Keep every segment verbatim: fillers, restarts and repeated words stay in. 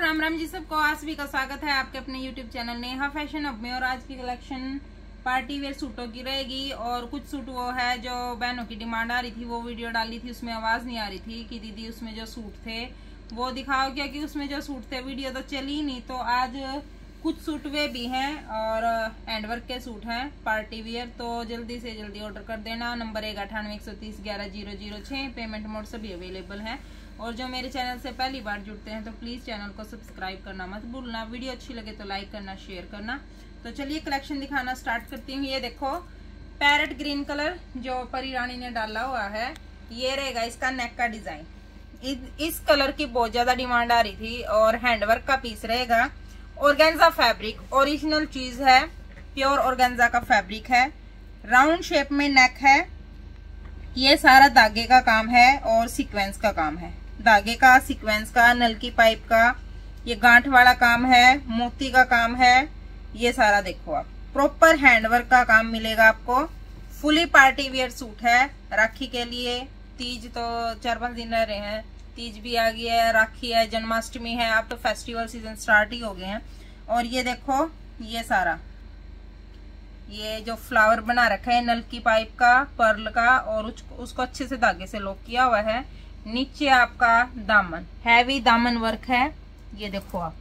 राम राम जी सबको। आप सभी का स्वागत है आपके अपने यूट्यूब चैनल नेहा फैशन अब में। और आज की कलेक्शन पार्टी वेयर सूटों की रहेगी। और कुछ सूट वो है जो बहनों की डिमांड आ रही थी, वो वीडियो डाली थी, उसमें आवाज नहीं आ रही थी कि दीदी उसमें जो सूट थे वो दिखाओ, क्योंकि उसमें जो सूट थे वीडियो तो चली नहीं। तो आज कुछ सूट वे भी हैं और हैंडवर्क के सूट हैं पार्टी वियर। तो जल्दी से जल्दी ऑर्डर कर देना। नंबर एक अठानवे एक सौ तीस ग्यारह जीरो जीरो छः। पेमेंट मोड सभी अवेलेबल है। और जो मेरे चैनल से पहली बार जुड़ते हैं तो प्लीज चैनल को सब्सक्राइब करना मत भूलना। वीडियो अच्छी लगे तो लाइक करना, शेयर करना। तो चलिए कलेक्शन दिखाना स्टार्ट करती हूँ। ये देखो पैरेट ग्रीन कलर जो परी रानी ने डाला हुआ है, ये रहेगा इसका नेक का डिजाइन। इस कलर की बहुत ज्यादा डिमांड आ रही थी और हैंडवर्क का पीस रहेगा। ऑर्गेन्जा फैब्रिक ओरिजिनल चीज है, प्योर ऑर्गेन्जा का फैब्रिक है। राउंड शेप में नेक है। ये सारा धागे का काम है और सीक्वेंस का काम है। धागे का, सीक्वेंस का, नलकी पाइप का, ये गांठ वाला काम है, मोती का काम है। ये सारा देखो आप प्रॉपर हैंडवर्क का काम मिलेगा आपको। फुली पार्टी वेयर सूट है राखी के लिए। तीज तो चार पांच दिन रह रहे हैं, तीज भी आ गई है, राखी है, जन्माष्टमी है, अब तो फेस्टिवल सीजन स्टार्ट ही हो गए हैं। और ये देखो ये सारा ये जो फ्लावर बना रखा है नलकी पाइप का, पर्ल का, और उसको अच्छे से धागे से लॉक किया हुआ है। नीचे आपका दामन, हैवी दामन वर्क है। ये देखो आप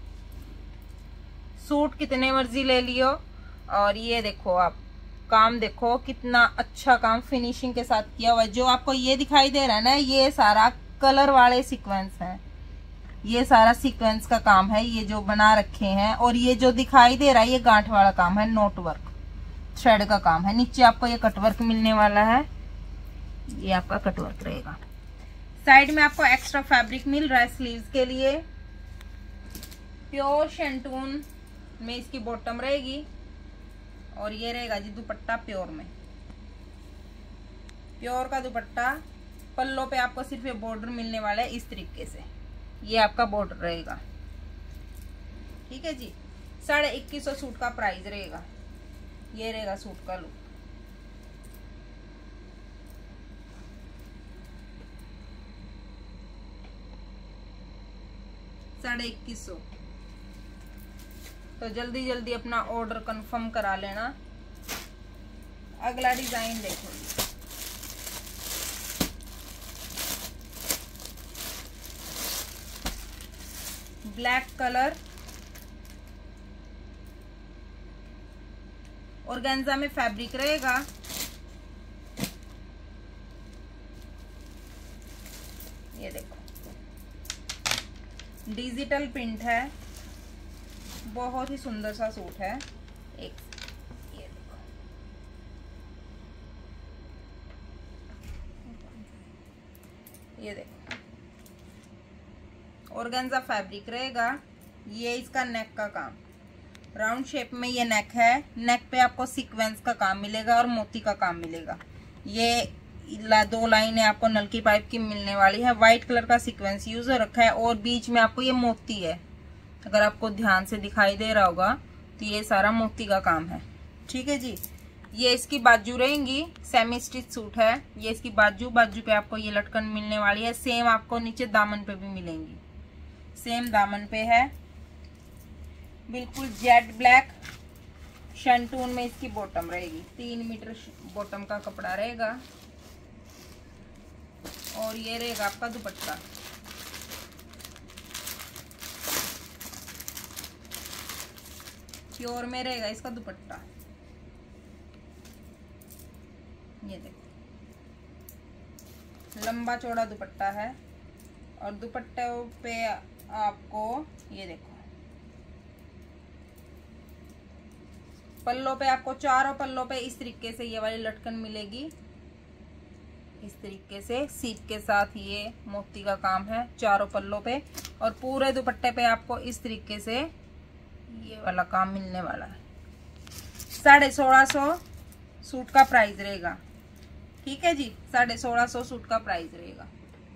सूट कितने मर्जी ले लियो। और ये देखो आप काम देखो कितना अच्छा काम फिनिशिंग के साथ किया हुआ है। जो आपको ये दिखाई दे रहा है ना, ये सारा कलर वाले सीक्वेंस हैं। ये सारा सीक्वेंस का काम है, ये जो बना रखे हैं। और ये जो दिखाई दे रहा है ये गांठ वाला काम है, नोट वर्क, थ्रेड का काम है। नीचे आपको ये कटवर्क मिलने वाला है, ये आपका कटवर्क रहेगा। साइड में आपको एक्स्ट्रा फैब्रिक मिल रहा है स्लीव्स के लिए। प्योर शेंटून में इसकी बॉटम रहेगी। और ये रहेगा जी दुपट्टा प्योर में, प्योर का दुपट्टा। पल्लो पे आपको सिर्फ ये बॉर्डर मिलने वाला है इस तरीके से, ये आपका बॉर्डर रहेगा। ठीक है जी। साढ़े इक्कीस सौ सूट का प्राइस रहेगा। ये रहेगा सूट का लुक। साढ़े इक्कीस सौ। तो जल्दी जल्दी अपना ऑर्डर कंफर्म करा लेना। अगला डिजाइन देखो, ब्लैक कलर ऑर्गेन्जा में फैब्रिक रहेगा। ये देखो डिजिटल प्रिंट है, बहुत ही सुंदर सा सूट है। एक ये देखो, ये देखो ऑर्गेन्जा फैब्रिक रहेगा। ये इसका नेक का काम, राउंड शेप में ये नेक है। नेक पे आपको सीक्वेंस का काम मिलेगा और मोती का काम मिलेगा। ये ला, दो लाइनें आपको नलकी पाइप की मिलने वाली है। व्हाइट कलर का सीक्वेंस यूज हो रखा है और बीच में आपको ये मोती है। अगर आपको ध्यान से दिखाई दे रहा होगा तो ये सारा मोती का काम है। ठीक है जी। ये इसकी बाजू रहेंगी, सेमी स्टिच सूट है। ये इसकी बाजू, बाजू पे आपको ये लटकन मिलने वाली है। सेम आपको नीचे दामन पे भी मिलेंगी, सेम दामन पे है। बिल्कुल जेट ब्लैक शेंटून में इसकी बॉटम रहेगी। तीन मीटर बॉटम का कपड़ा रहेगा। और ये रहेगा आपका दुपट्टा। प्योर में रहेगा इसका दुपट्टा। ये देखो लंबा चौड़ा दुपट्टा है। और दुपट्टे पे आपको ये देखो पल्लों पे आपको चारों पल्लों पे इस तरीके से ये वाली लटकन मिलेगी। इस तरीके से सीप के साथ ये मोती का काम है चारों पल्लों पे। और पूरे दुपट्टे पे आपको इस तरीके से ये वाला काम मिलने वाला है। साढ़े सोलह सौ सूट का प्राइस रहेगा। ठीक है जी, साढ़े सोलह सौ सूट का प्राइस रहेगा।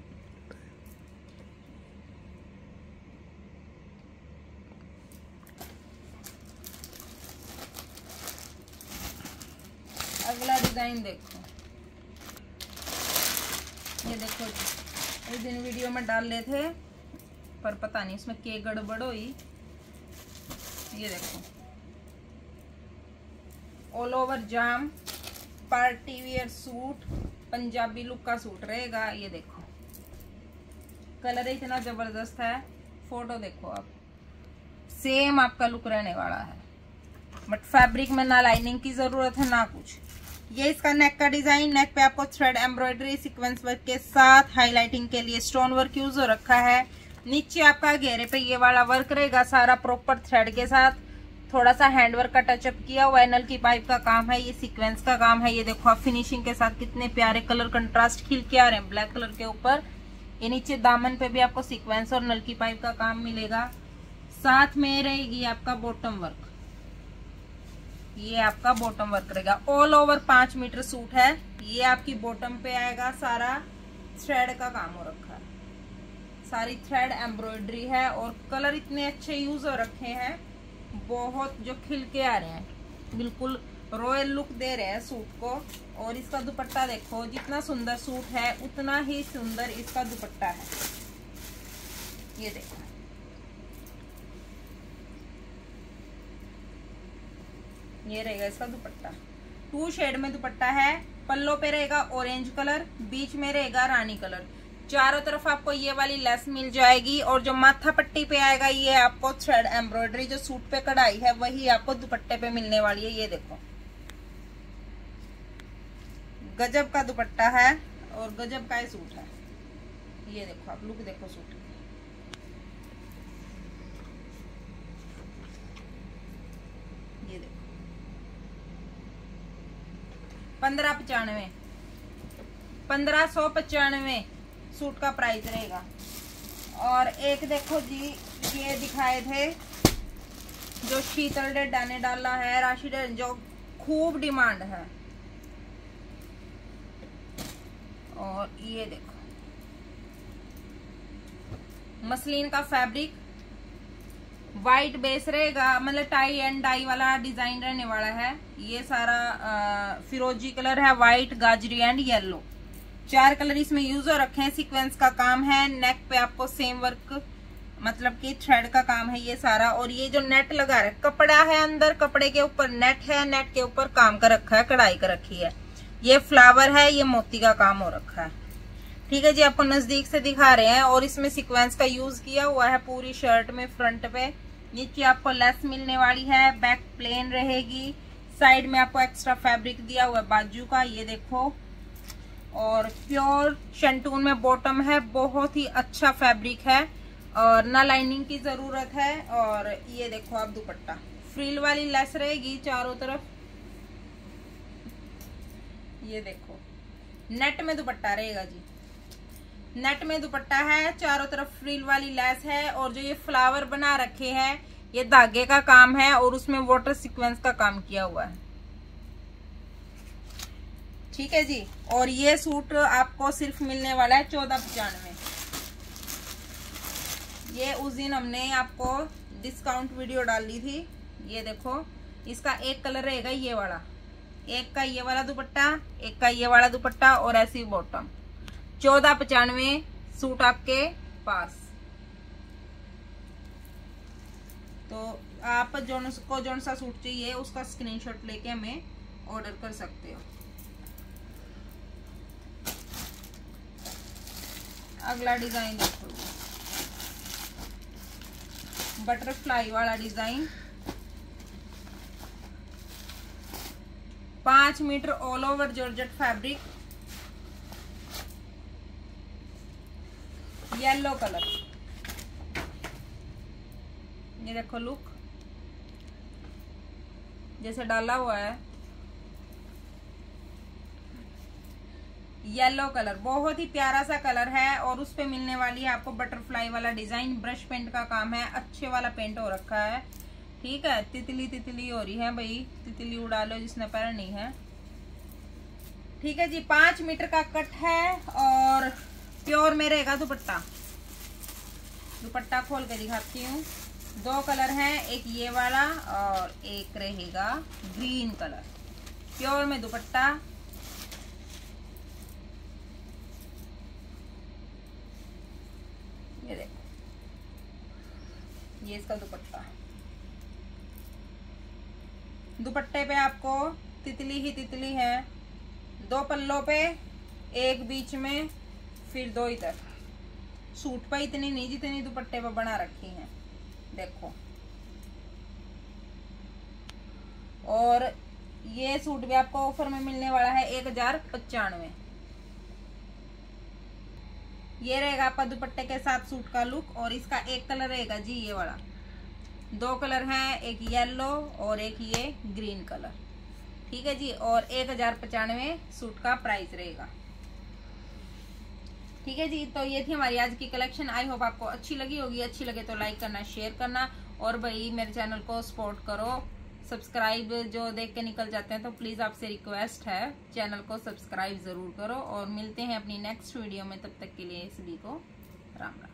अगला डिजाइन देखो, ये देखो जी, उस दिन वीडियो में डाल रहे थे पर पता नहीं इसमें के गड़बड़ हुई। ये देखो ऑल ओवर जाम party wear suit, Punjabi look का सूट रहेगा। ये देखो कलर इतना जबरदस्त है, फोटो देखो आप, सेम आपका लुक रहने वाला है। बट फैब्रिक में ना लाइनिंग की जरूरत है ना कुछ। ये इसका नेक का डिजाइन, नेक पे आपको थ्रेड एम्ब्रॉयडरी सीक्वेंस वर्क के साथ हाईलाइटिंग के लिए स्टोन वर्क यूज हो रखा है। नीचे आपका घेरे पे ये वाला वर्क रहेगा सारा प्रॉपर थ्रेड के साथ, थोड़ा सा हैंडवर्क का टचअप किया हुआ है, नल की पाइप का काम है, ये सीक्वेंस का काम है। ये देखो आप फिनिशिंग के साथ कितने प्यारे कलर कंट्रास्ट खिल के आ रहे हैं ब्लैक कलर के ऊपर। ये नीचे दामन पे भी आपको सीक्वेंस और नल की पाइप का काम मिलेगा। साथ में रहेगी आपका बॉटम वर्क, ये आपका बॉटम वर्क रहेगा। ऑल ओवर पांच मीटर सूट है। ये आपकी बॉटम पे आएगा, सारा थ्रेड का काम हो रखा है, सारी थ्रेड एम्ब्रॉयडरी है और कलर इतने अच्छे यूज हो रखे हैं, बहुत जो खिल के आ रहे हैं, बिल्कुल रॉयल लुक दे रहे हैं सूट को। और इसका दुपट्टा देखो, जितना सुंदर सूट है उतना ही सुंदर इसका दुपट्टा है। ये देखो ये रहेगा इसका दुपट्टा, टू शेड में दुपट्टा है। पल्लो पे रहेगा ऑरेंज कलर, बीच में रहेगा रानी कलर, चारों तरफ आपको ये वाली लेस मिल जाएगी। और जो माथा पट्टी पे आएगा ये आपको थ्रेड एम्ब्रॉयडरी जो सूट पे कढ़ाई है वही आपको दुपट्टे पे मिलने वाली है। ये देखो गजब का दुपट्टा है और गजब का ये सूट है। ये देखो आप लुक देखो सूट, ये देखो पंद्रह पचानवे पंद्रह सौ पचानवे सूट का प्राइस रहेगा। और एक देखो जी, ये दिखाए थे जो शीतल डेडा ने डाला है, राशि डेडा, जो खूब डिमांड है। और ये देखो मसलिन का फैब्रिक, वाइट बेस रहेगा, मतलब टाई एंड डाई वाला डिजाइन रहने वाला है। ये सारा आ, फिरोजी कलर है, व्हाइट, गाजरी एंड येलो, चार कलर इसमें यूज हो रखे हैं। सीक्वेंस का काम है, नेक पे आपको सेम वर्क मतलब कि थ्रेड का काम है ये सारा। और ये जो नेट लगा है, कपड़ा है अंदर, कपड़े के ऊपर नेट है, नेट के ऊपर काम कर रखा है, कढ़ाई कर रखी है। ये फ्लावर है, ये मोती का काम हो रखा है। ठीक है जी, आपको नजदीक से दिखा रहे हैं। और इसमें सीक्वेंस का यूज किया हुआ है पूरी शर्ट में, फ्रंट पे। नीचे आपको लेस मिलने वाली है, बैक प्लेन रहेगी, साइड में आपको एक्स्ट्रा फैब्रिक दिया हुआ है बाजू का, ये देखो। और प्योर शंटून में बॉटम है, बहुत ही अच्छा फैब्रिक है और ना लाइनिंग की जरूरत है। और ये देखो आप दुपट्टा, फ्रिल वाली लेस रहेगी चारों तरफ। ये देखो नेट में दुपट्टा रहेगा जी, नेट में दुपट्टा है, चारों तरफ फ्रिल वाली लेस है। और जो ये फ्लावर बना रखे हैं ये धागे का काम है और उसमें वाटर सीक्वेंस का काम किया हुआ है। ठीक है जी। और ये सूट आपको सिर्फ मिलने वाला है चौदह पचानवे। ये उस दिन हमने आपको डिस्काउंट वीडियो डाली थी। ये देखो इसका एक कलर रहेगा ये वाला, एक का ये वाला दुपट्टा, एक का ये वाला दुपट्टा और ऐसी बॉटम। चौदह पचानवे सूट आपके पास। तो आप जोन को जोन सा सूट चाहिए उसका स्क्रीनशॉट लेके हमें ऑर्डर कर सकते हो। अगला डिजाइन देखो, बटरफ्लाई वाला डिजाइन, पांच metre all over georgette fabric, yellow colour. ये देखो लुक जैसे डाला हुआ है, येलो कलर बहुत ही प्यारा सा कलर है। और उस पे मिलने वाली है आपको बटरफ्लाई वाला डिजाइन, ब्रश पेंट का काम है, अच्छे वाला पेंट हो रखा है। ठीक है, तितली तितली हो रही है भाई, तितली उड़ा लो जिसने पैर नहीं है। ठीक है जी, पांच मीटर का कट है और प्योर में रहेगा दुपट्टा। दुपट्टा खोल के दिखाती हूँ, दो कलर हैं, एक ये वाला और एक रहेगा ग्रीन कलर। प्योर में दुपट्टा, ये देखो ये इसका दुपट्टा, दुपट्टे पे आपको तितली ही तितली है, दो पल्लों पे, एक बीच में, फिर दो इधर। सूट पे इतनी नहीं जितनी दुपट्टे पे बना रखी है, देखो। और ये सूट भी आपको ऑफर में मिलने वाला है एक हजार पचानवे। ये रहेगा आपका दुपट्टे के साथ सूट का लुक। और इसका एक कलर रहेगा जी ये वाला, दो कलर हैं, एक येलो और एक ये ग्रीन कलर, ठीक है जी। और एक हजार पचानवे सूट का प्राइस रहेगा, ठीक है जी। तो ये थी हमारी आज की कलेक्शन। आई होप आपको अच्छी लगी होगी। अच्छी लगे तो लाइक करना, शेयर करना, और भाई मेरे चैनल को सपोर्ट करो। सब्सक्राइब जो देख के निकल जाते हैं तो प्लीज आपसे रिक्वेस्ट है चैनल को सब्सक्राइब जरूर करो। और मिलते हैं अपनी नेक्स्ट वीडियो में, तब तक के लिए सभी को राम राम।